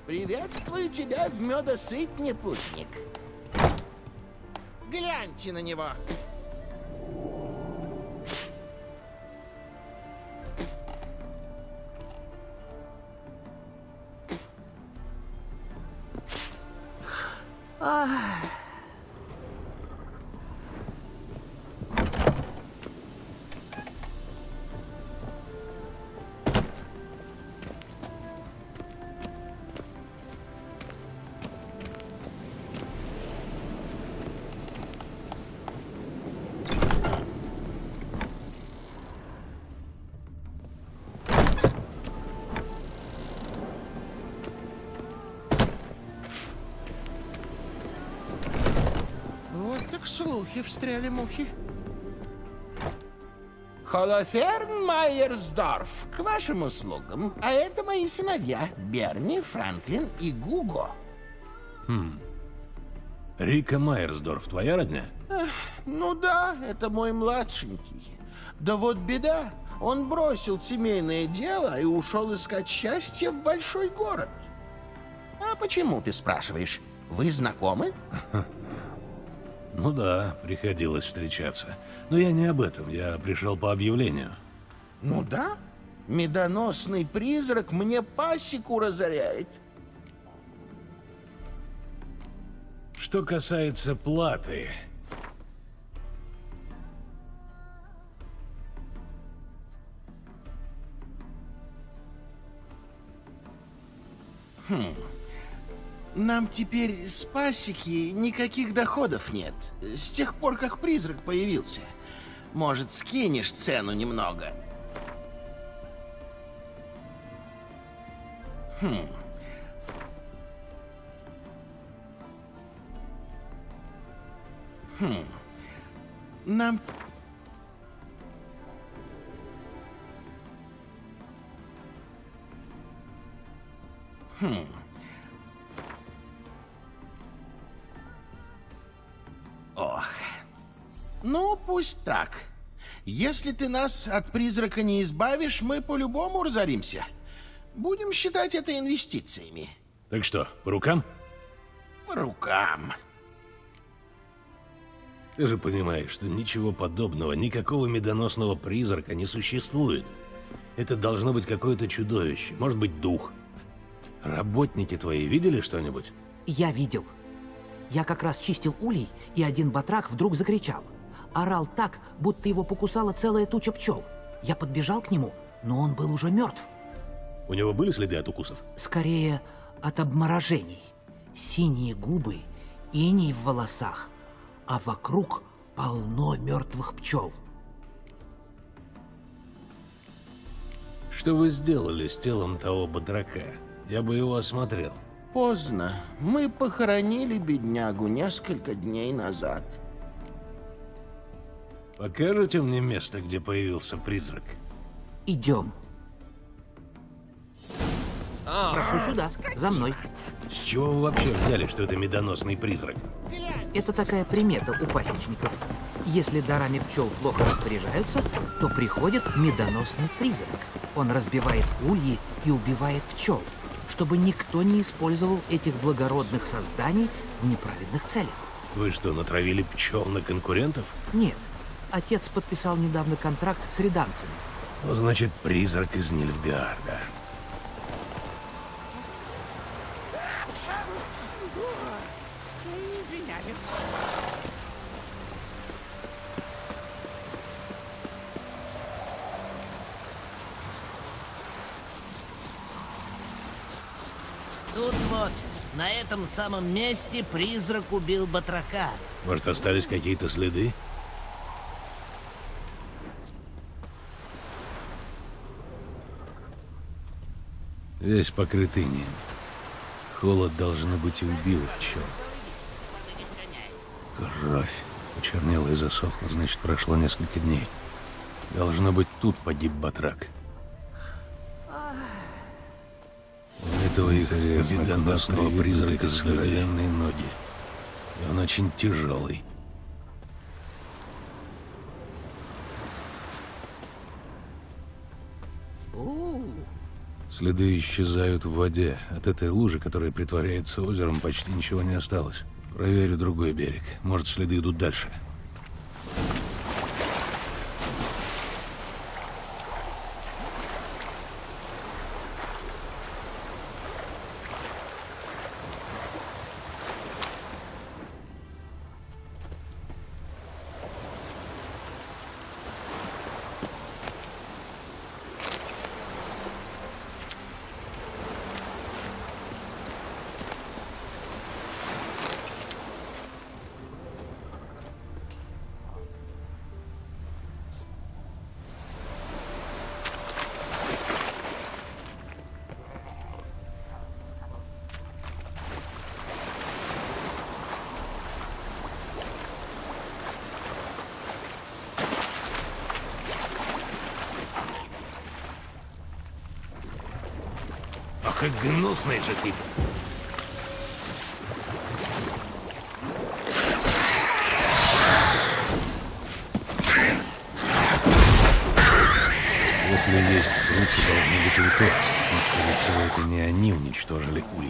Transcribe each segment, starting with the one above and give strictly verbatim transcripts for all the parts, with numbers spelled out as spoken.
Приветствую тебя в медосытне, путник. Гляньте на него. Ах. Слухи встряли мухи. Холоферн Майерсдорф, к вашим услугам. А это мои сыновья Берни, Франклин и Гуго. Хм. Рика Майерсдорф, твоя родня? Эх, ну да, это мой младшенький. Да вот беда, он бросил семейное дело и ушел искать счастье в большой город. А почему, ты спрашиваешь? Вы знакомы? Ну да, приходилось встречаться. Но я не об этом, я пришел по объявлению. Ну да, медоносный призрак мне пасеку разоряет. Что касается платы... Хм... Нам теперь с пасеки никаких доходов нет. С тех пор, как призрак появился. Может, скинешь цену немного? Хм. Хм. Нам... Хм... Ох. Ну, пусть так. Если ты нас от призрака не избавишь, мы по-любому разоримся. Будем считать это инвестициями. Так что, по рукам? По рукам. Ты же понимаешь, что ничего подобного, никакого медоносного призрака не существует. Это должно быть какое-то чудовище, может быть, дух. Работники твои видели что-нибудь? Я видел. Я как раз чистил улей, и один батрак вдруг закричал. Орал так, будто его покусала целая туча пчел. Я подбежал к нему, но он был уже мертв. У него были следы от укусов? Скорее, от обморожений. Синие губы, иней в волосах, а вокруг полно мертвых пчел. Что вы сделали с телом того батрака? Я бы его осмотрел. Поздно. Мы похоронили беднягу несколько дней назад. Покажете мне место, где появился призрак? Идем. О, Прошу сюда, скотина. за мной. С чего вы вообще взяли, что это медоносный призрак? Это такая примета у пасечников. Если дарами пчел плохо распоряжаются, то приходит медоносный призрак. Он разбивает ульи и убивает пчел, чтобы никто не использовал этих благородных созданий в неправедных целях. Вы что, натравили пчел на конкурентов? Нет. Отец подписал недавно контракт с реданцами. Ну, значит, призрак из Нильфгаарда. Тут вот, на этом самом месте призрак убил батрака. Может, остались какие-то следы? Весь покрыт инеем. Холод, должно быть, и убил пчел. Кровь почернела и засохла, значит, прошло несколько дней. Должно быть, тут погиб батрак. У этого медоносного призрака здоровенные ноги. И он очень тяжелый. Следы исчезают в воде. От этой лужи, которая притворяется озером, почти ничего не осталось. Проверю другой берег. Может, следы идут дальше. Ах, и гнусный же ты! Если есть крысы, должны быть и торс. Но, скорее всего, это не они уничтожили ульи.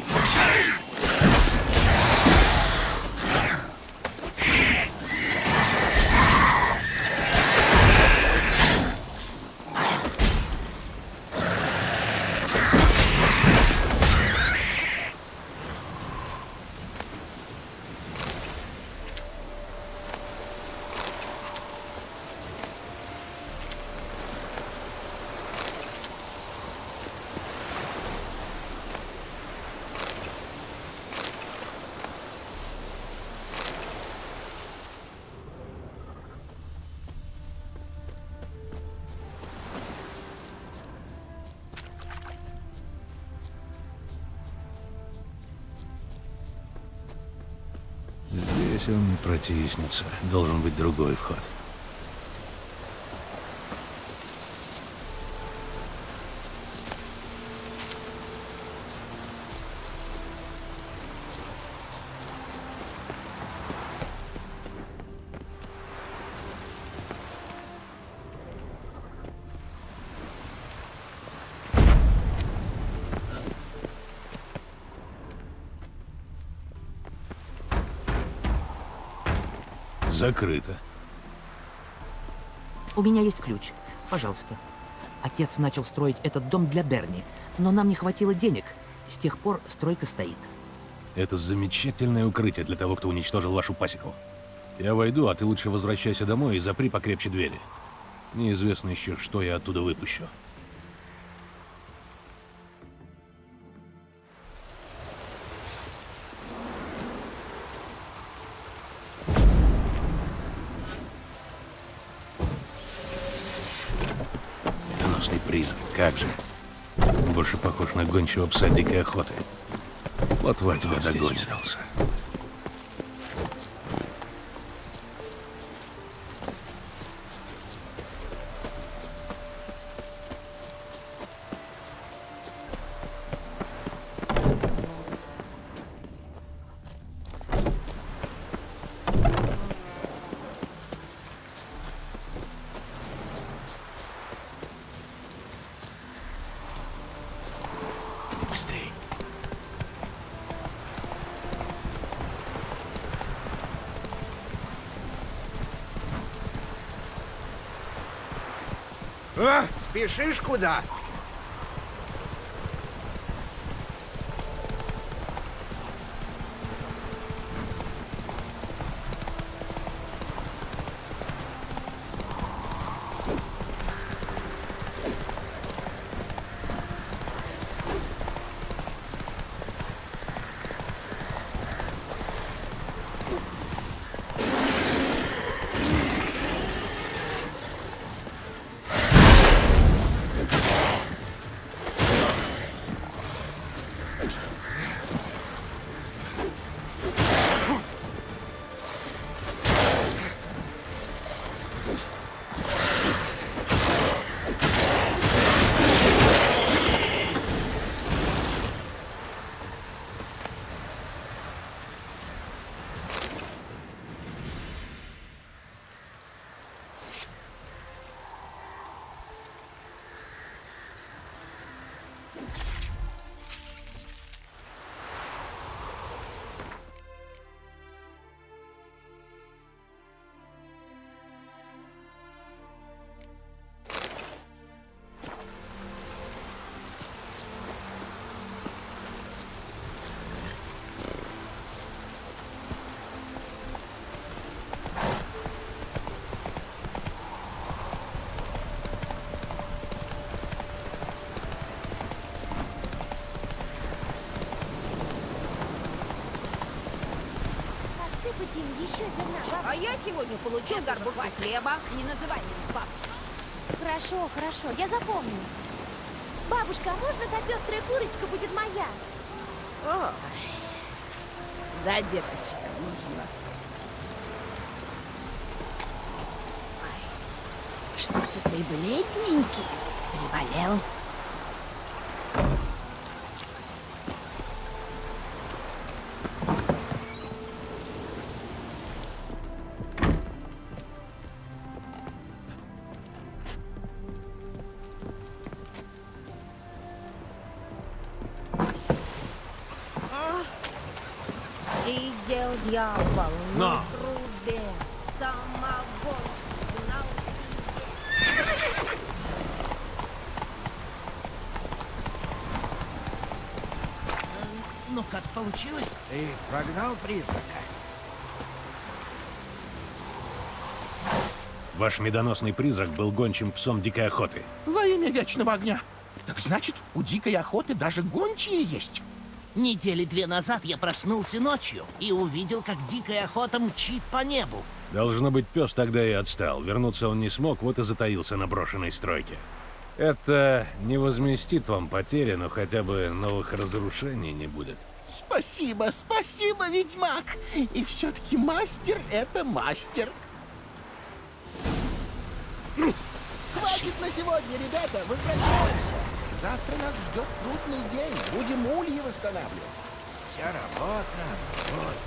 Здесь он не протиснется. Должен быть другой вход. Закрыто. У меня есть ключ. Пожалуйста. Отец начал строить этот дом для Берни, но нам не хватило денег. С тех пор стройка стоит. Это замечательное укрытие для того, кто уничтожил вашу пасеку. Я войду, а ты лучше возвращайся домой и запри покрепче двери. Неизвестно еще, что я оттуда выпущу. Призрак, как же. Он больше похож на гончего пса дикой охоты. Плотва тебя догонит. Быстрей. А, спешишь куда? Дим, еще зерна, бабушка. А я сегодня получил горбушку хлеба. Не называй меня бабушка. Хорошо, хорошо, я запомню. Бабушка, а можно та пестрая курочка будет моя? О, да, деточка, нужно. Что-то ты бледненький. Приболел. Сидел дьявол Но. на трубе, самогон гнал себе. Ну как получилось? Ты прогнал призрака? Ваш медоносный призрак был гончим псом дикой охоты. Во имя вечного огня. Так значит, у дикой охоты даже гончие есть. Недели две назад я проснулся ночью и увидел, как дикая охота мчит по небу. Должно быть, пес тогда и отстал. Вернуться он не смог, вот и затаился на брошенной стройке. Это не возместит вам потери, но хотя бы новых разрушений не будет. Спасибо, спасибо, ведьмак. И все-таки мастер — это мастер. Хватит на сегодня, ребята, возвращаемся. Завтра нас ждет трудный день. Будем ульи восстанавливать. Вся работа, работа.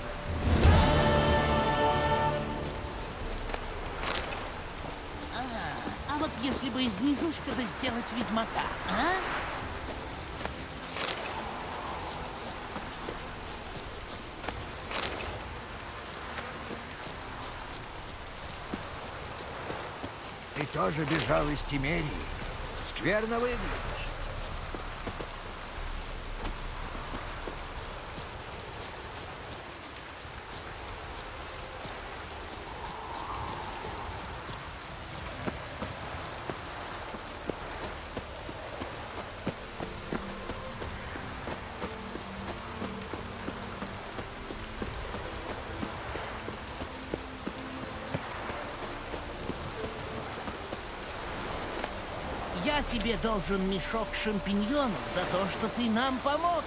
А вот если бы из низушка-то сделать ведьмака, а? Ты тоже бежал из Тимерии. Скверно выглядишь. Я тебе должен мешок шампиньонов за то, что ты нам помог.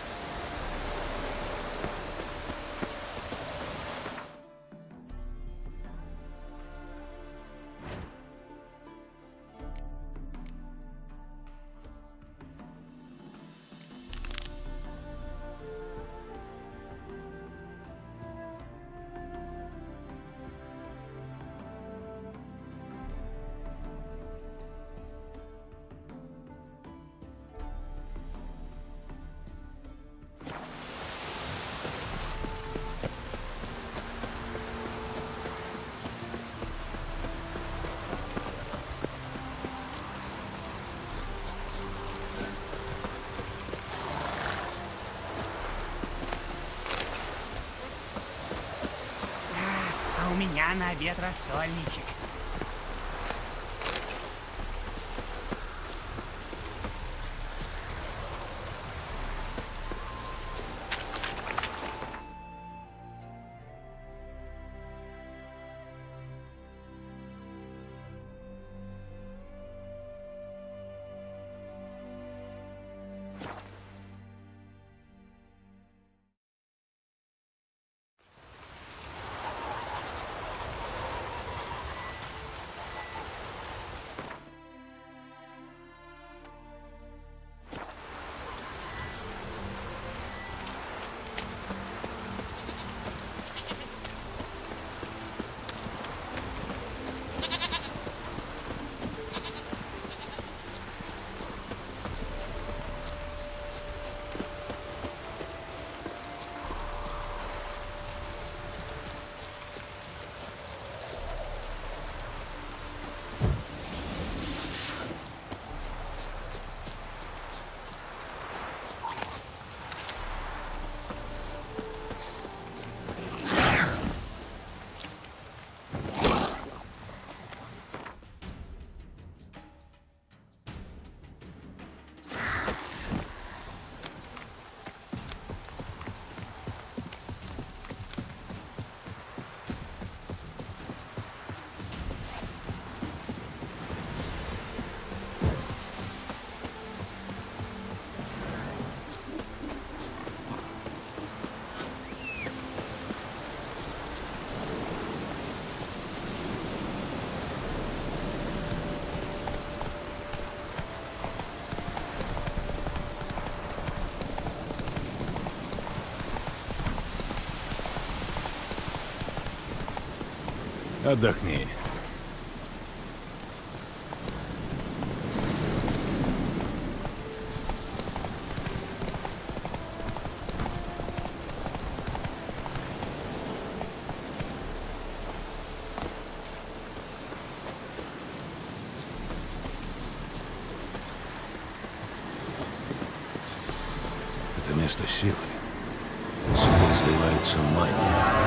А у меня на обед рассольничек. Отдохни. Это место силы. Отсюда изливается магия.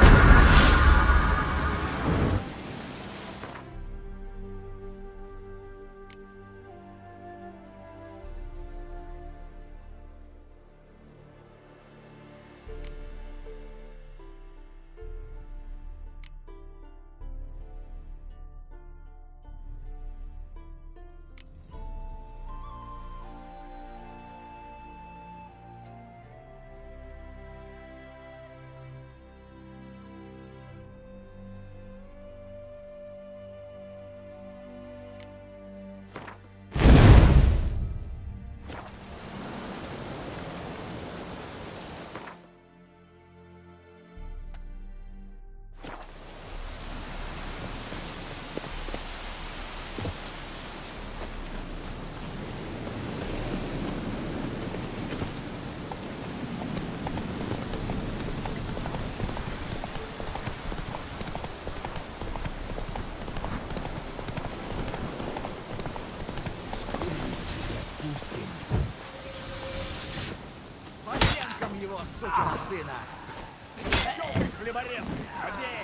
Его, сукина сына! Щелкай, хлеборез! Побей!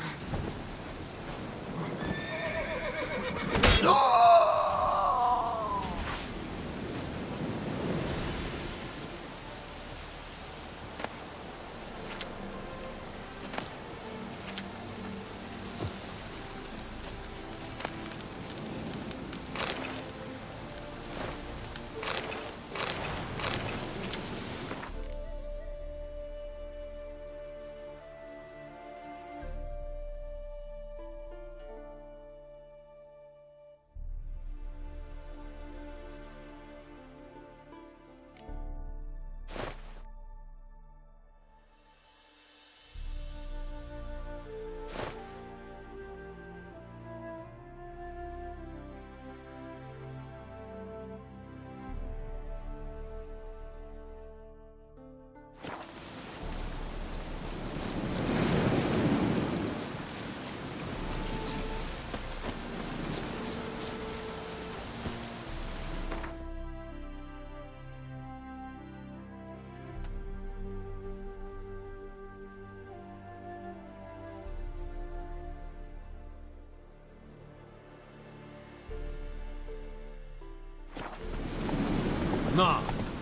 Но!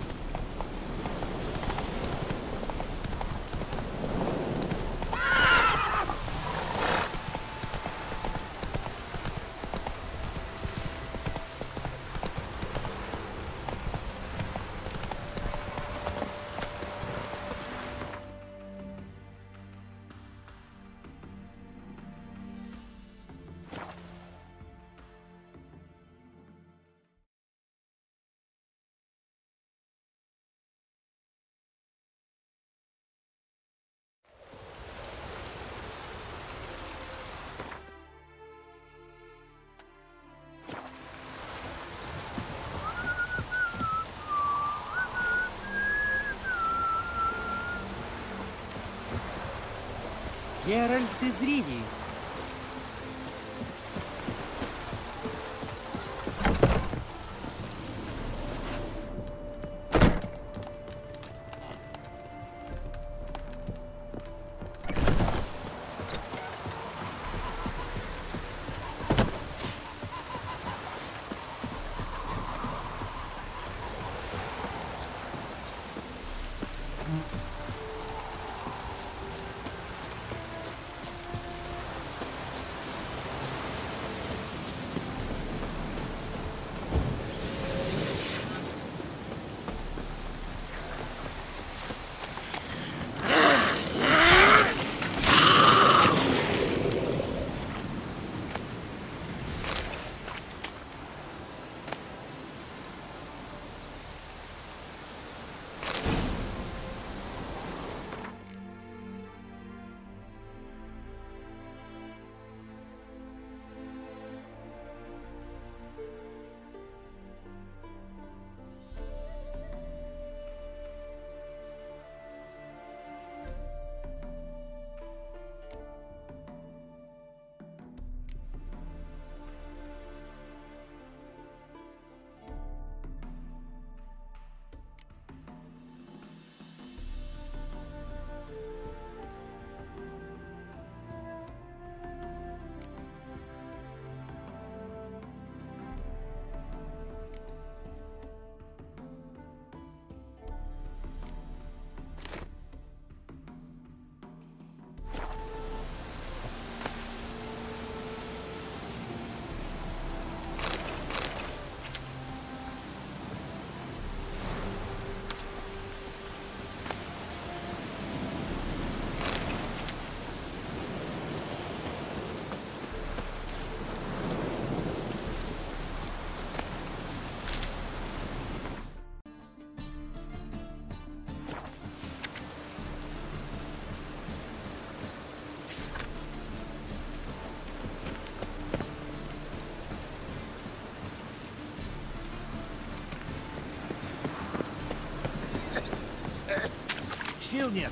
Геральт из Ривии. сил нет.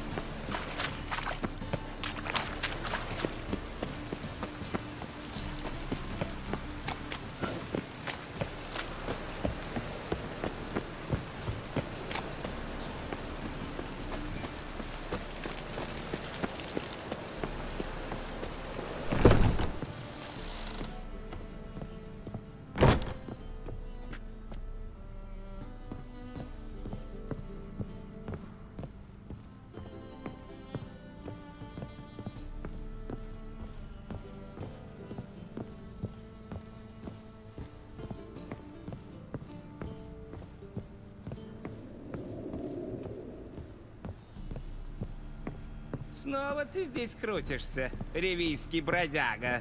Снова ты здесь крутишься, ревийский бродяга.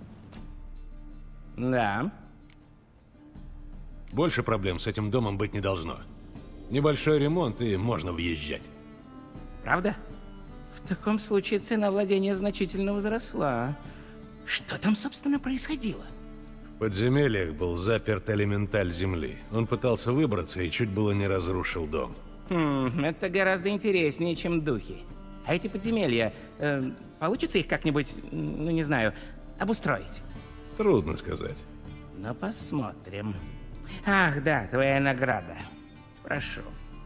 Да. Больше проблем с этим домом быть не должно. Небольшой ремонт, и можно въезжать. Правда? В таком случае цена владения значительно возросла. Что там, собственно, происходило? В подземельях был заперт элементаль земли. Он пытался выбраться и чуть было не разрушил дом. Хм, это гораздо интереснее, чем духи. А эти подземелья, э, получится их как-нибудь, ну не знаю, обустроить? Трудно сказать. Ну, посмотрим. Ах, да, твоя награда. Прошу.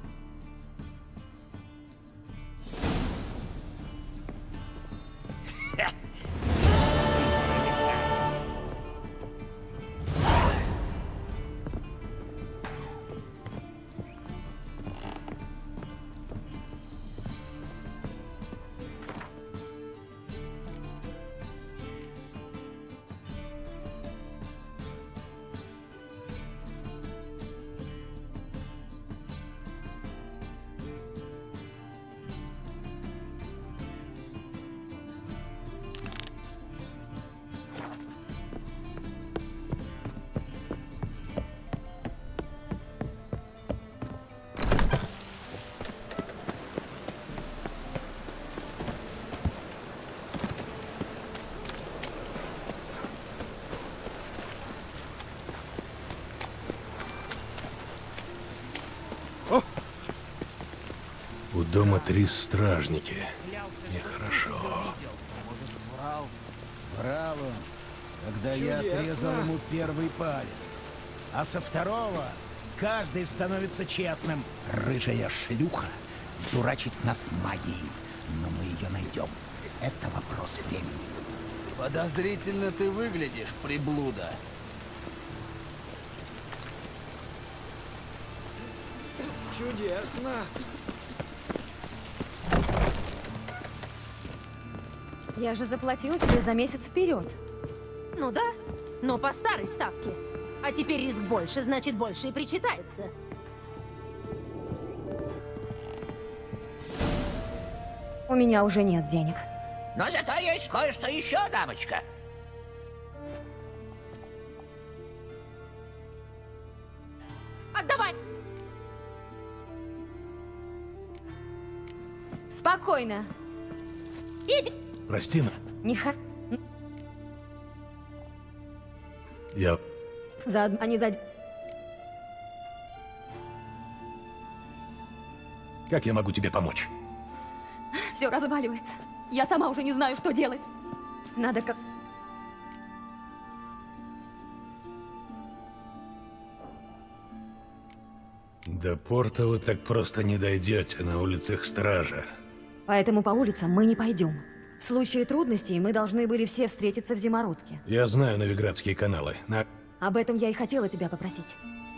У дома три стражники. Нехорошо. Врал он, когда я отрезал ему первый палец. А со второго каждый становится честным. Рыжая шлюха дурачит нас магией. Но мы ее найдем. Это вопрос времени. Подозрительно ты выглядишь, приблуда. Чудесно. Я же заплатила тебе за месяц вперед. Ну да, но по старой ставке. А теперь риск больше, значит больше и причитается. У меня уже нет денег. Но зато есть кое-что еще, дамочка. Отдавай! Спокойно. Иди! Прости, но Не ха... я... За... А не за... Как я могу тебе помочь? Все разваливается. Я сама уже не знаю, что делать. Надо как... До порта вы так просто не дойдете, на улицах стража. Поэтому по улицам мы не пойдем. В случае трудностей мы должны были все встретиться в Зимородке. Я знаю Новиградские каналы. На... Об этом я и хотела тебя попросить.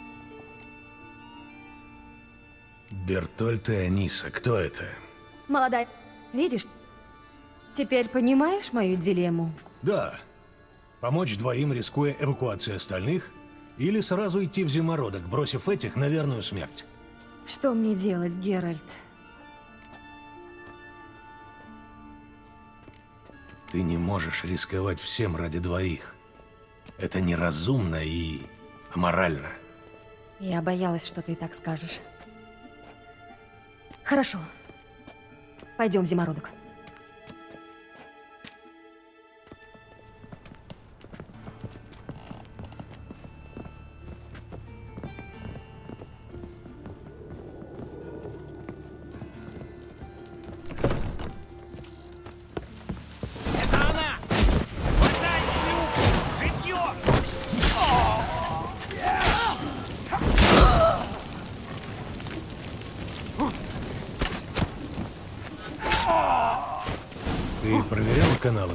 Бертольд и Аниса, кто это? Молодая, видишь? Теперь понимаешь мою дилемму? Да. Помочь двоим, рискуя эвакуацией остальных, или сразу идти в Зимородок, бросив этих на верную смерть? Что мне делать, Геральт? Ты не можешь рисковать всем ради двоих. Это неразумно и аморально. Я боялась, что ты так скажешь. Хорошо. Пойдем в Зимородок.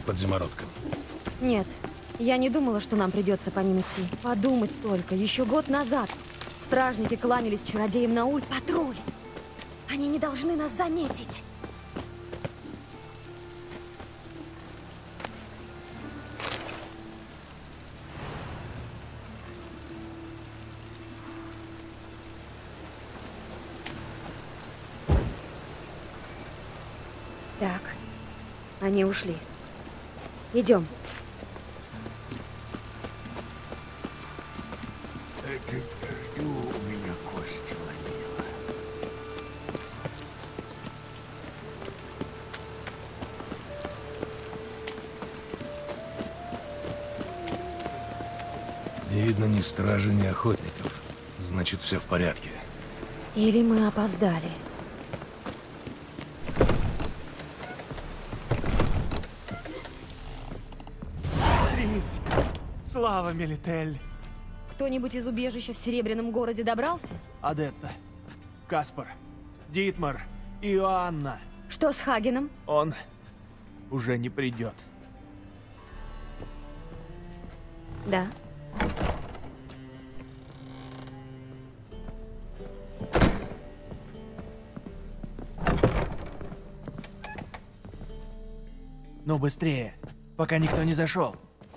под зимородком? Нет, я не думала, что нам придется по ним идти. Подумать только, еще год назад стражники кланялись чародеям на уль. Патруль! Они не должны нас заметить. Так, они ушли. Идем. Это дождю у меня кости ломило. Не видно ни стражи, ни охотников. Значит, все в порядке. Или мы опоздали. Трис! Слава, Мелитель! Кто-нибудь из убежища в Серебряном городе добрался? Адетта, Каспар, Дитмар, Иоанна. Что с Хагеном? Он уже не придет. Да. Ну быстрее, пока никто не зашел.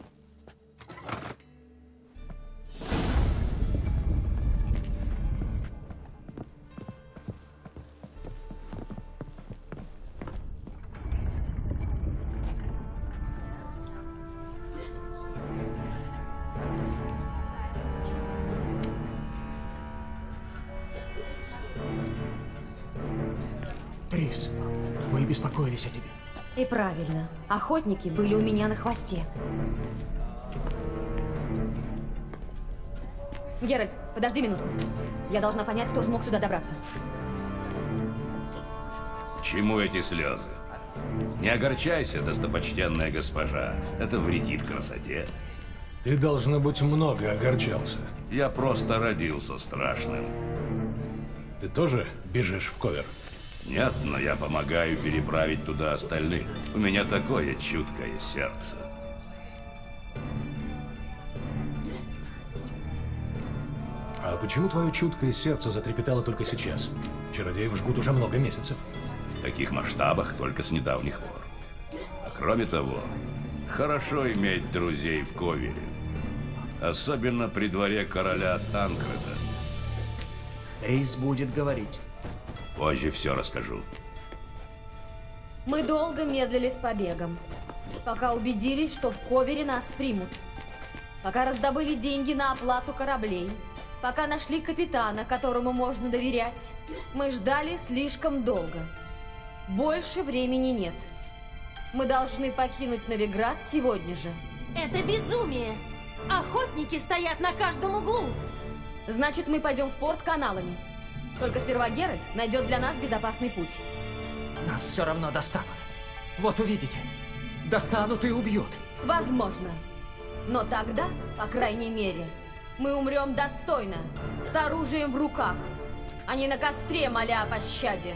Трис, мы беспокоились о тебе. И правильно. Охотники были у меня на хвосте. Геральт, подожди минутку. Я должна понять, кто смог сюда добраться. К чему эти слезы? Не огорчайся, достопочтенная госпожа. Это вредит красоте. Ты, должно быть, много огорчался. Я просто родился страшным. Ты тоже бежишь в Ковер? Нет, но я помогаю переправить туда остальных. У меня такое чуткое сердце. А почему твое чуткое сердце затрепетало только сейчас? Чародеев жгут уже много месяцев. В таких масштабах только с недавних пор. А кроме того, хорошо иметь друзей в Ковере. Особенно при дворе короля Танкреда. Трис будет говорить. Позже все расскажу. Мы долго медлили с побегом, пока убедились, что в Ковере нас примут. Пока раздобыли деньги на оплату кораблей. Пока нашли капитана, которому можно доверять. Мы ждали слишком долго. Больше времени нет. Мы должны покинуть Новиград сегодня же. Это безумие! Охотники стоят на каждом углу! Значит, мы пойдем в порт каналами. Только сперва Геральт найдет для нас безопасный путь. Нас все равно достанут. Вот увидите. Достанут и убьют. Возможно. Но тогда, по крайней мере, мы умрем достойно, с оружием в руках, а не на костре, моля о пощаде.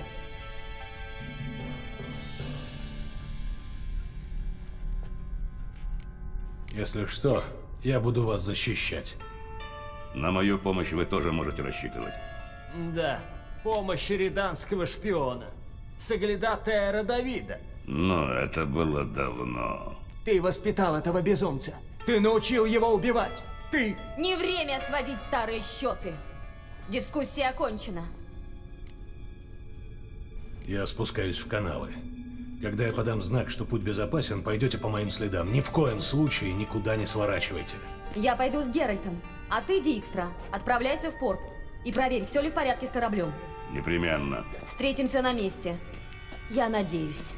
Если что, я буду вас защищать. На мою помощь вы тоже можете рассчитывать. Да, помощь риданского шпиона, соглядатая Давида. Но это было давно. Ты воспитал этого безумца. Ты научил его убивать. Ты... Не время сводить старые счеты. Дискуссия окончена. Я спускаюсь в каналы. Когда я подам знак, что путь безопасен, пойдете по моим следам. Ни в коем случае никуда не сворачивайте. Я пойду с Геральтом, а ты, Дикстра, отправляйся в порт и проверь, все ли в порядке с кораблем. Непременно. Встретимся на месте. Я надеюсь.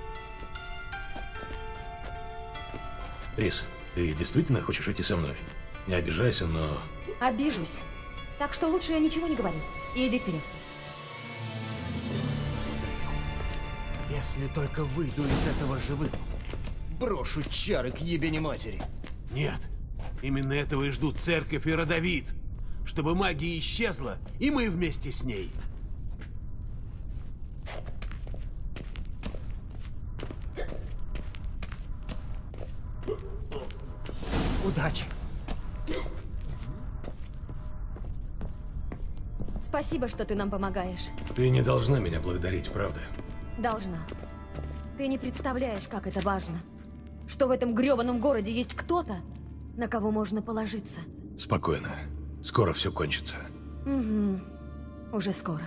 Трис, ты действительно хочешь идти со мной? Не обижайся, но... Обижусь. Так что лучше я ничего не говорю. И иди вперед. Если только выйду из этого живым, брошу чары к ебени матери. Нет. Именно этого и ждут церковь и Родовид. Чтобы магия исчезла, и мы вместе с ней. Удачи. Спасибо, что ты нам помогаешь. Ты не должна меня благодарить, правда? Должна. Ты не представляешь, как это важно. Что в этом грёбаном городе есть кто-то, на кого можно положиться. Спокойно. Скоро все кончится. Угу. Уже скоро.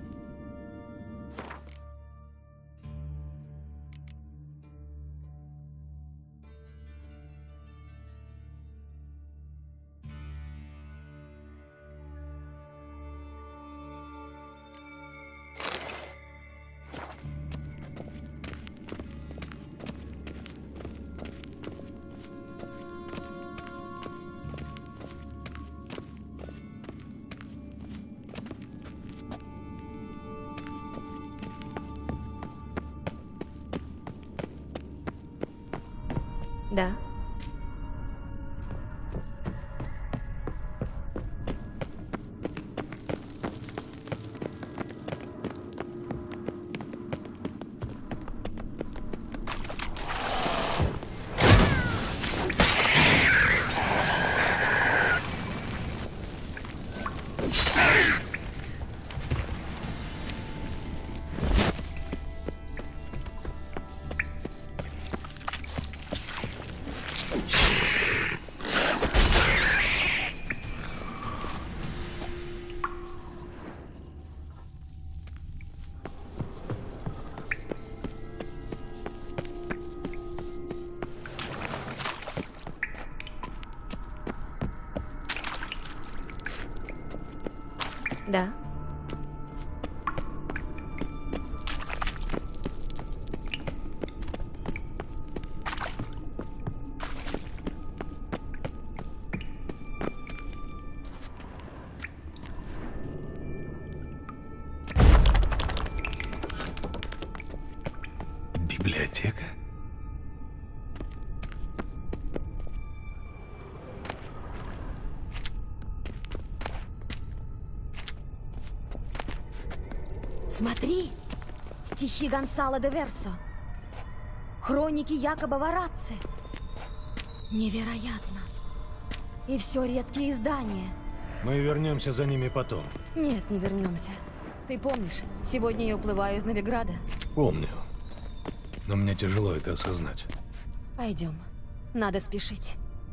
Да. Да. Библиотека? Смотри! Стихи Гонсало де Версо. Хроники Якоба Варацци. Невероятно. И все редкие издания. Мы вернемся за ними потом. Нет, не вернемся. Ты помнишь, сегодня я уплываю из Новиграда? Помню. Но мне тяжело это осознать. Пойдем. Надо спешить.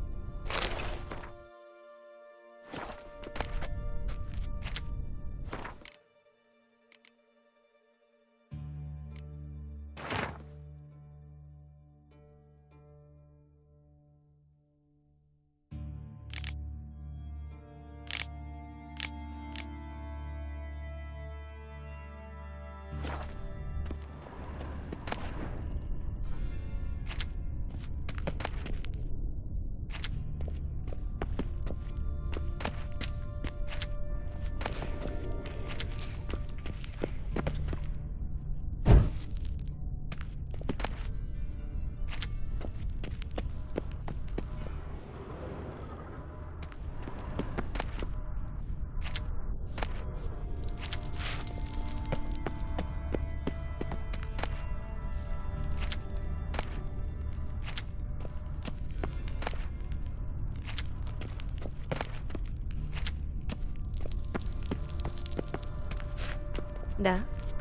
Да.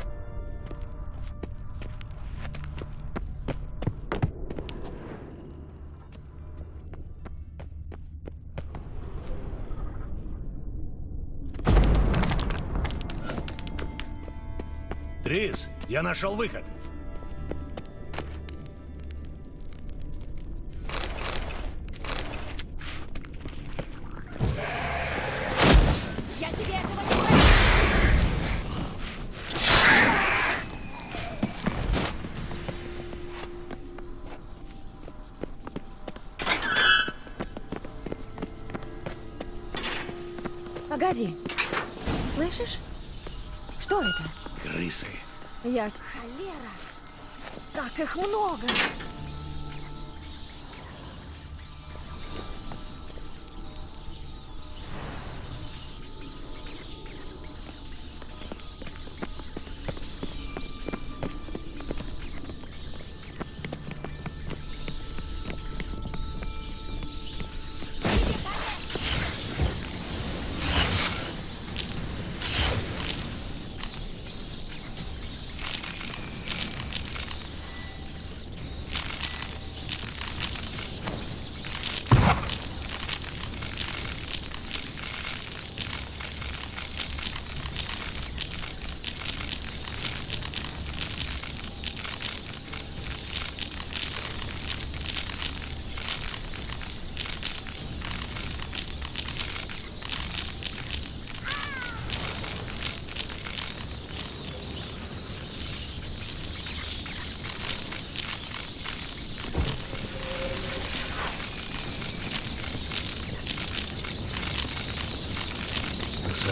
Трис, я нашел выход. Я тебе этого не говорю! Погоди. Слышишь? Что это? Крысы. Я... Холера! Как их много!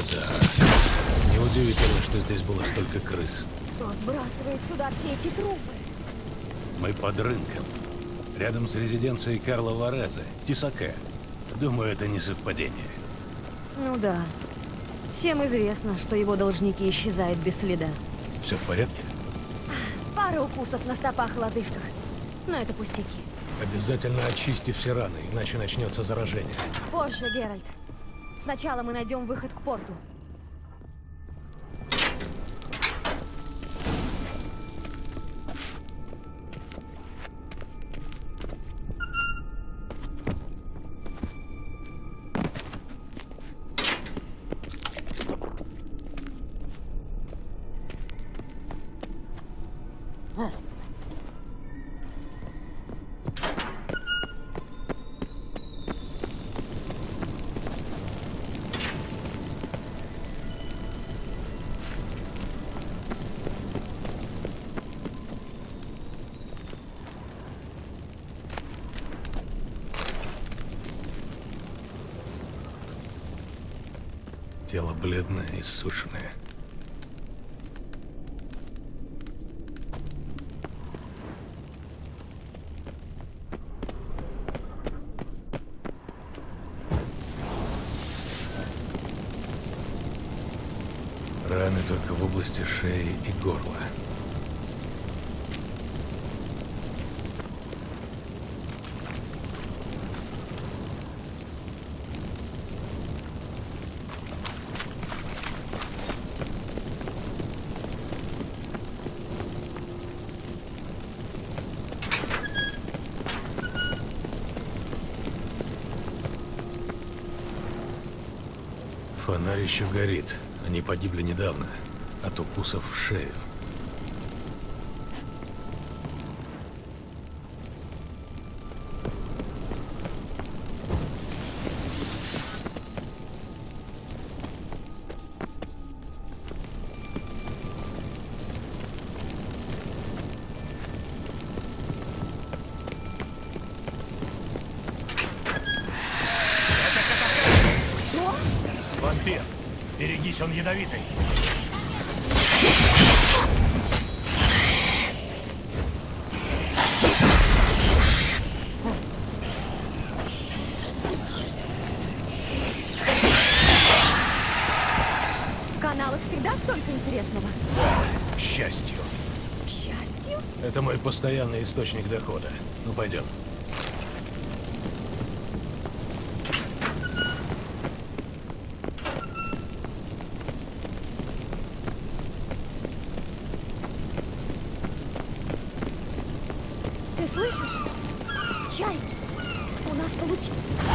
Да-да. Неудивительно, что здесь было столько крыс. Кто сбрасывает сюда все эти трупы? Мы под рынком. Рядом с резиденцией Карла Вареза, Тисаке. Думаю, это не совпадение. Ну да. Всем известно, что его должники исчезают без следа. Все в порядке? Пара укусов на стопах и лодыжках. Но это пустяки. Обязательно очисти все раны, иначе начнется заражение. Позже, Геральт. Сначала мы найдем выход к порту. Тело бледное, иссушенное. Раны только в области шеи и горла. Фонарь еще горит. Они погибли недавно от укусов в шею. Вампир! Берегись, он ядовитый! В каналах всегда столько интересного. К счастью. К счастью? Это мой постоянный источник дохода. Ну, пойдем. Ты слышишь? Чайки! У нас получилось.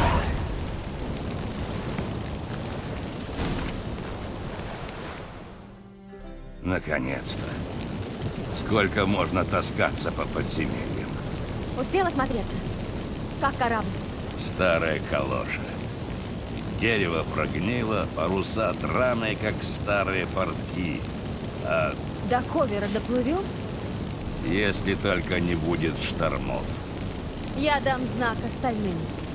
Наконец-то. Сколько можно таскаться по подземельям? Успел осмотреться? Как корабль? Старая калоша. Дерево прогнило, паруса драные, как старые портки. А До Ковера доплывем? если только не будет штормов. Я дам знак остальным.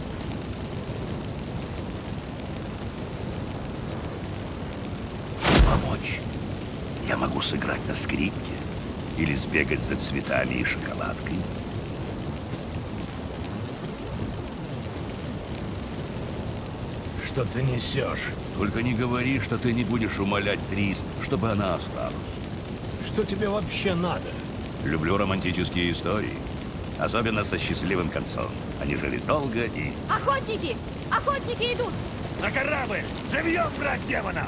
Помочь? Я могу сыграть на скрипке или сбегать за цветами и шоколадкой. Что ты несешь? Только не говори, что ты не будешь умолять Трис, чтобы она осталась. Что тебе вообще надо? Люблю романтические истории. Особенно со счастливым концом. Они жили долго и... Охотники! Охотники идут! На корабль! Живьем, брат демонов!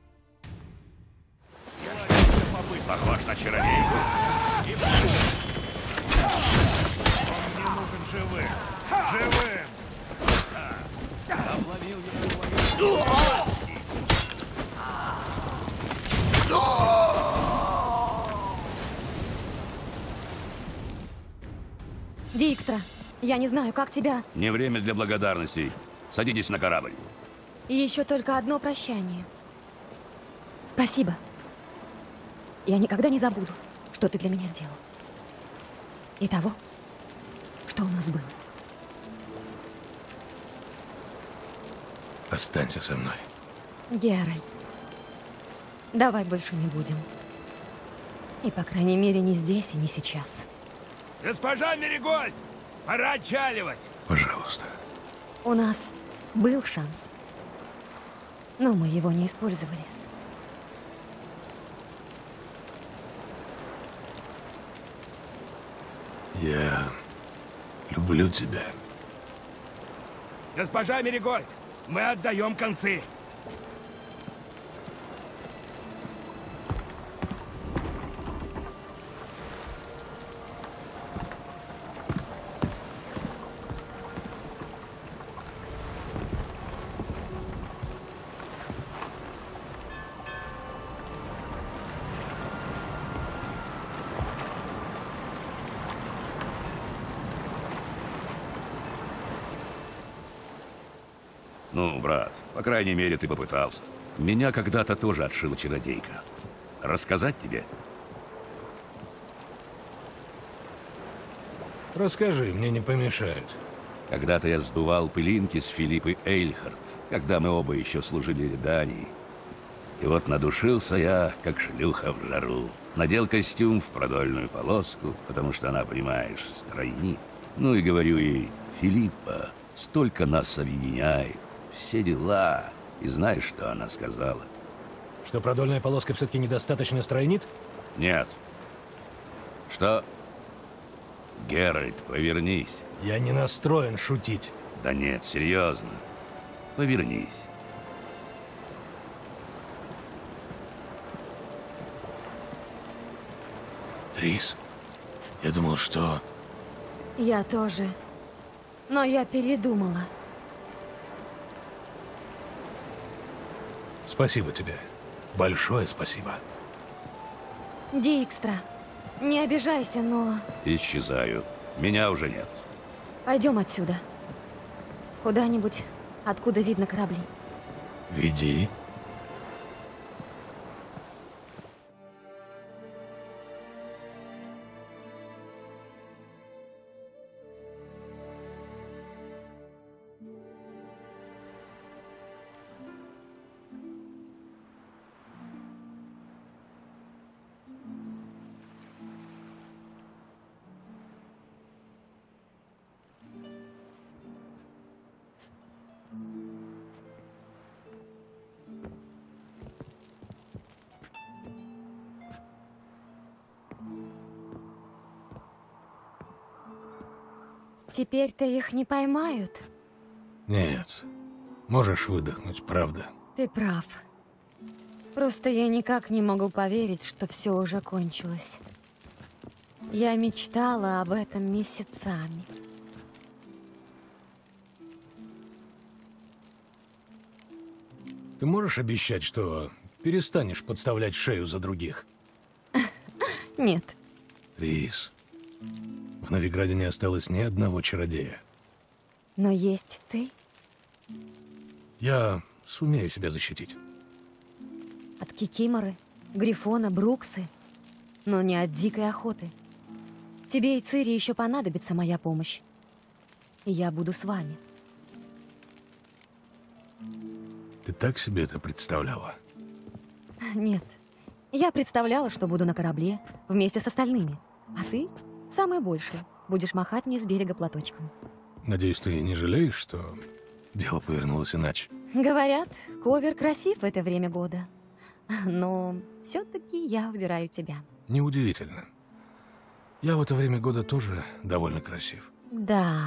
Похож на чародейку. Он мне нужен живым! Живым! Обловил его. Дикстра, я не знаю, как тебя... Не время для благодарностей. Садитесь на корабль. И еще только одно прощание. Спасибо. Я никогда не забуду, что ты для меня сделал. И того, что у нас было. Останься со мной. Геральт, Давай больше не будем. И, по крайней мере, не здесь и не сейчас. Госпожа Меригольд, пора отчаливать. Пожалуйста. У нас был шанс. Но мы его не использовали. Я люблю тебя. Госпожа Меригольд, мы отдаем концы. Ну, брат, по крайней мере, ты попытался. Меня когда-то тоже отшила чародейка. Рассказать тебе? Расскажи, мне не помешает. Когда-то я сдувал пылинки с Филиппой Эйльхарт, когда мы оба еще служили Редании. И вот надушился я, как шлюха в жару. Надел костюм в продольную полоску, потому что она, понимаешь, стройнит. Ну и говорю ей: Филиппа, столько нас объединяет. Все дела. И знаешь, что она сказала? Что продольная полоска все-таки недостаточно стройнит? Нет. Что? Геральт, повернись. Я не настроен шутить. Да нет, серьезно. Повернись. Трис, я думал, что... Я тоже. Но я передумала. Спасибо тебе. Большое спасибо. Дикстра, не обижайся, но... Исчезаю. Меня уже нет. Пойдем отсюда. Куда-нибудь, откуда видно корабли. Веди. Теперь-то их не поймают. Нет. Можешь выдохнуть, правда. Ты прав. Просто я никак не могу поверить, что все уже кончилось. Я мечтала об этом месяцами. Ты можешь обещать, что перестанешь подставлять шею за других? Нет. Рис, в Новиграде не осталось ни одного чародея. Но есть ты. Я сумею себя защитить. От Кикиморы, Грифона, Бруксы. Но не от дикой охоты. Тебе и Цири еще понадобится моя помощь. И я буду с вами. Ты так себе это представляла? Нет. Я представляла, что буду на корабле вместе с остальными. А ты, самый больший, будешь махать мне с берега платочком. Надеюсь, ты не жалеешь, что дело повернулось иначе? Говорят, Ковер красив в это время года. Но все-таки я выбираю тебя. Неудивительно. Я в это время года тоже довольно красив. Да.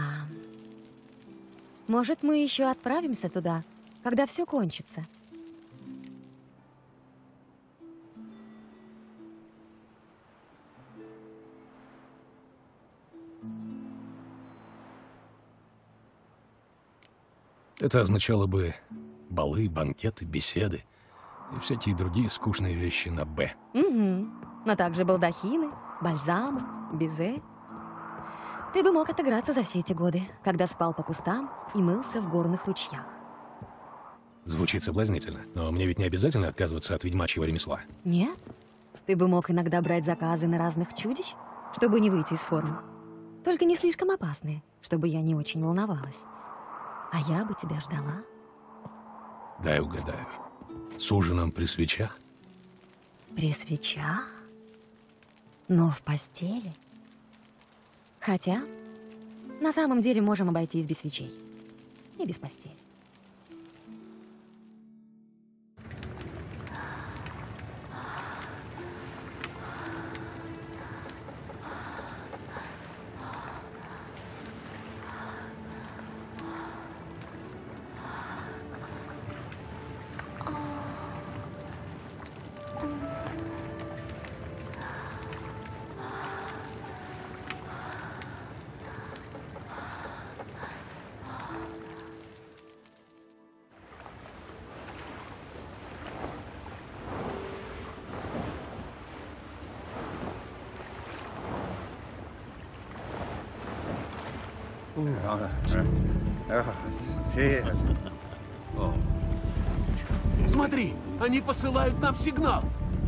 Может, мы еще отправимся туда, когда все кончится? Это означало бы балы, банкеты, беседы и всякие другие скучные вещи на «Б». Угу. Но также балдахины, бальзамы, безе. Ты бы мог отыграться за все эти годы, когда спал по кустам и мылся в горных ручьях. Звучит соблазнительно, но мне ведь не обязательно отказываться от ведьмачьего ремесла. Нет? Ты бы мог иногда брать заказы на разных чудищ, чтобы не выйти из формы. Только не слишком опасные, чтобы я не очень волновалась. А я бы тебя ждала. Дай угадаю. С ужином при свечах? При свечах? Но в постели? Хотя, на самом деле можем обойтись без свечей. И без постели. Смотри, они посылают нам сигнал.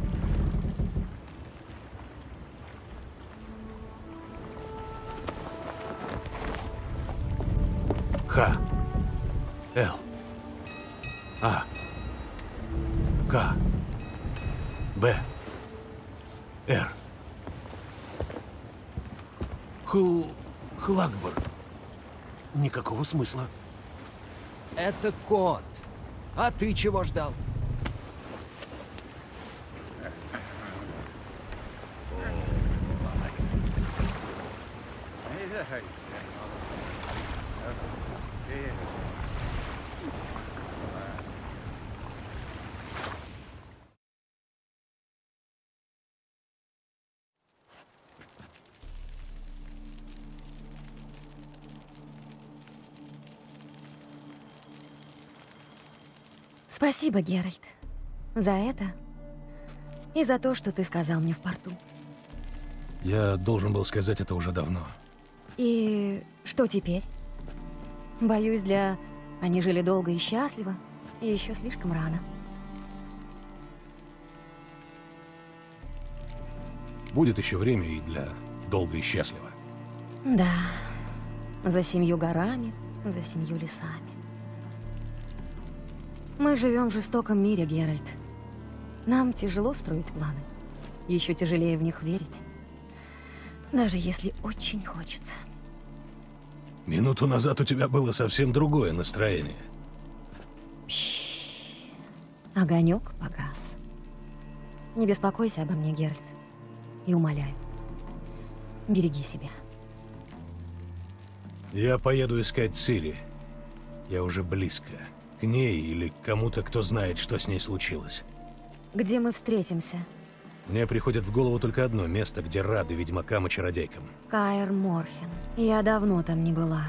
Х. Л. А. К. Б. Р. Хл... Хлагбар. Никакого смысла. Это кот. А ты чего ждал? Спасибо, Геральт, за это и за то, что ты сказал мне в порту. Я должен был сказать это уже давно. И что теперь? Боюсь, для... Они жили долго и счастливо, и еще слишком рано. Будет еще время и для долго и счастливо. Да, за семью горами, за семью лесами. Мы живем в жестоком мире, Геральт. Нам тяжело строить планы. Еще тяжелее в них верить. Даже если очень хочется. Минуту назад у тебя было совсем другое настроение. Огонек погас. Не беспокойся обо мне, Геральт. И умоляю, береги себя. Я поеду искать Цири. Я уже близко. К ней или к кому-то, кто знает, что с ней случилось. Где мы встретимся? Мне приходит в голову только одно место, где рады ведьмакам и чародейкам. Каэр Морхен. Я давно там не была.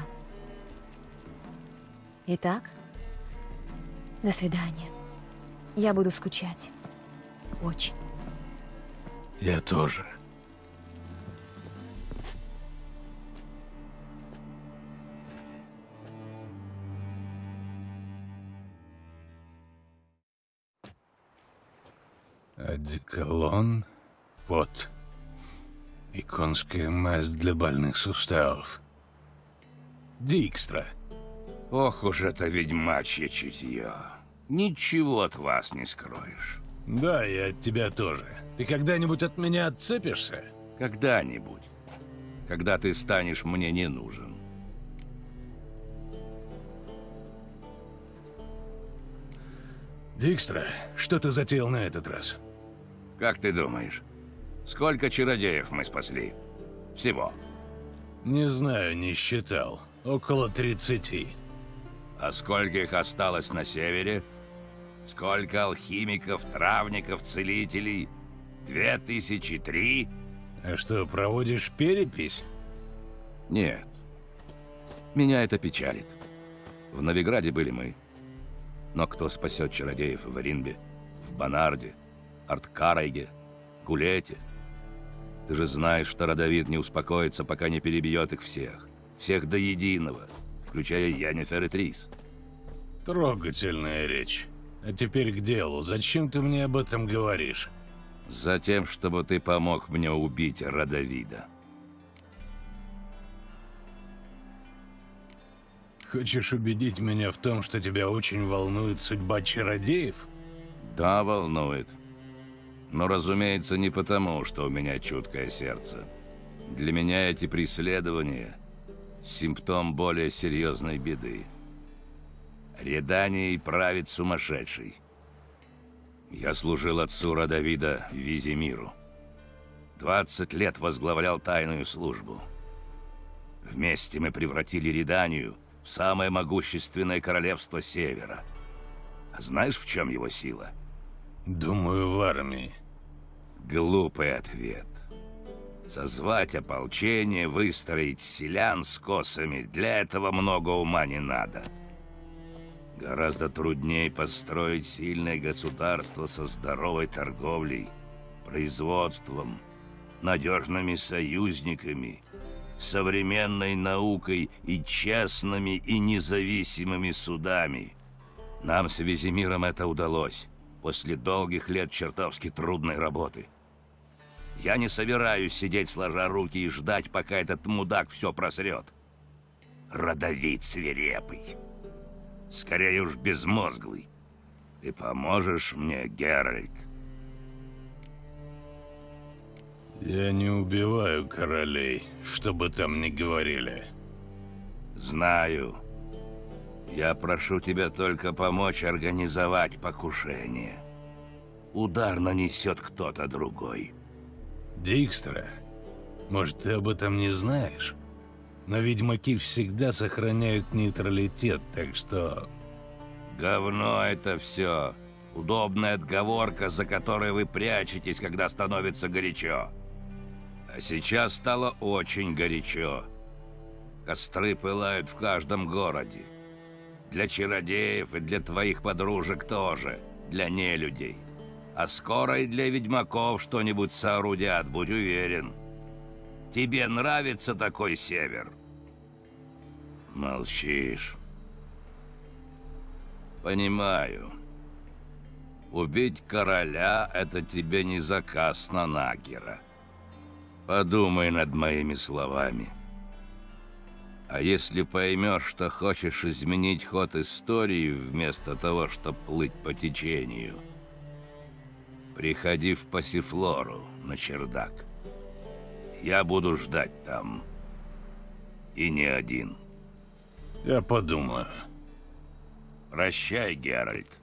Итак, до свидания. Я буду скучать. Очень. Я тоже. Одеколон, пот и конская масть для больных суставов. Дикстра. Ох уж это ведьмачье чутье. Ничего от вас не скроешь. Да, и от тебя тоже. Ты когда-нибудь от меня отцепишься? Когда-нибудь. Когда ты станешь мне не нужен. Дикстра, что ты затеял на этот раз? Как ты думаешь, сколько чародеев мы спасли? Всего. Не знаю, не считал. Около тридцати. А сколько их осталось на севере? Сколько алхимиков, травников, целителей? Две тысячи три? А что, проводишь перепись? Нет. Меня это печалит. В Новиграде были мы. Но кто спасет чародеев в Ринбе, в Банарде, Арткарайге, Гулете? Ты же знаешь, что Радовид не успокоится, пока не перебьет их всех. Всех до единого, включая Йеннифер и Трис. Трогательная речь. А теперь к делу. Зачем ты мне об этом говоришь? Затем, чтобы ты помог мне убить Радовида. Хочешь убедить меня в том, что тебя очень волнует судьба чародеев? Да, волнует. Но, разумеется, не потому, что у меня чуткое сердце. Для меня эти преследования – симптом более серьезной беды. Реданией правит сумасшедший. Я служил отцу Радавида Визимиру. Двадцать лет возглавлял тайную службу. Вместе мы превратили Реданию в самое могущественное королевство Севера. А знаешь, в чем его сила? Думаю, в армии. Глупый ответ. Созвать ополчение, выстроить селян с косами – для этого много ума не надо. Гораздо труднее построить сильное государство со здоровой торговлей, производством, надежными союзниками, современной наукой и честными и независимыми судами. Нам с Визимиром это удалось после долгих лет чертовски трудной работы. Я не собираюсь сидеть сложа руки и ждать, пока этот мудак все просрет. Радавид свирепый. Скорее уж безмозглый. Ты поможешь мне, Геральт? Я не убиваю королей, что бы там ни говорили. Знаю. Я прошу тебя только помочь организовать покушение. Удар нанесет кто-то другой. Дикстра, может, ты об этом не знаешь? Но ведьмаки всегда сохраняют нейтралитет, так что... Говно это все. Удобная отговорка, за которой вы прячетесь, когда становится горячо. А сейчас стало очень горячо. Костры пылают в каждом городе. Для чародеев и для твоих подружек тоже. Для нелюдей. А скоро и для ведьмаков что-нибудь соорудят, будь уверен. Тебе нравится такой север? Молчишь. Понимаю. Убить короля — это тебе не заказ на Нагера. Подумай над моими словами. А если поймешь, что хочешь изменить ход истории вместо того, чтобы плыть по течению, приходи в Пассифлору на чердак. Я буду ждать там. И не один. Я подумаю. Прощай, Геральт.